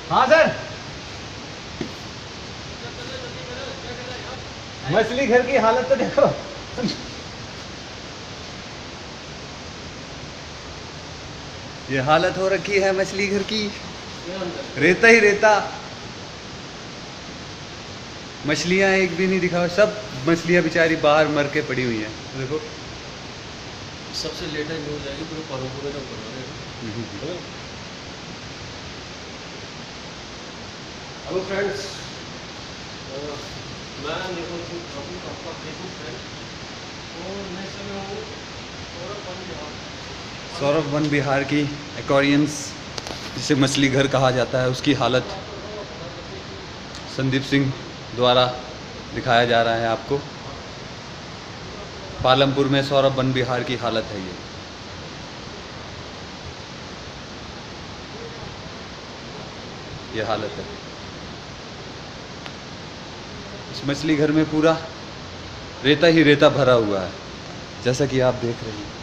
हाँ सर। मछली घर की हालत तो देखो। ये हालत हो रखी है मछली घर की, रेता ही रेता। मछलियां एक भी नहीं दिखा, सब मछलियां बेचारी बाहर मर के पड़ी हुई हैं। देखो सबसे लेटेस्ट न्यूज आएगी पूरे पालमपुर का ऊपर। हेलो फ्रेंड्स, मैं निर्मल सिंह ठाकुर, आपका फेसबुक फ्रेंड, और मैं इस समय हूँ सौरभ वन विहार की एक्वेरियंस, जिसे मछली घर कहा जाता है, उसकी हालत संदीप सिंह द्वारा दिखाया जा रहा है आपको। पालमपुर में सौरभ वन विहार की हालत है ये हालत है। इस मछली घर में पूरा रेता ही रेता भरा हुआ है, जैसा कि आप देख रहे हैं।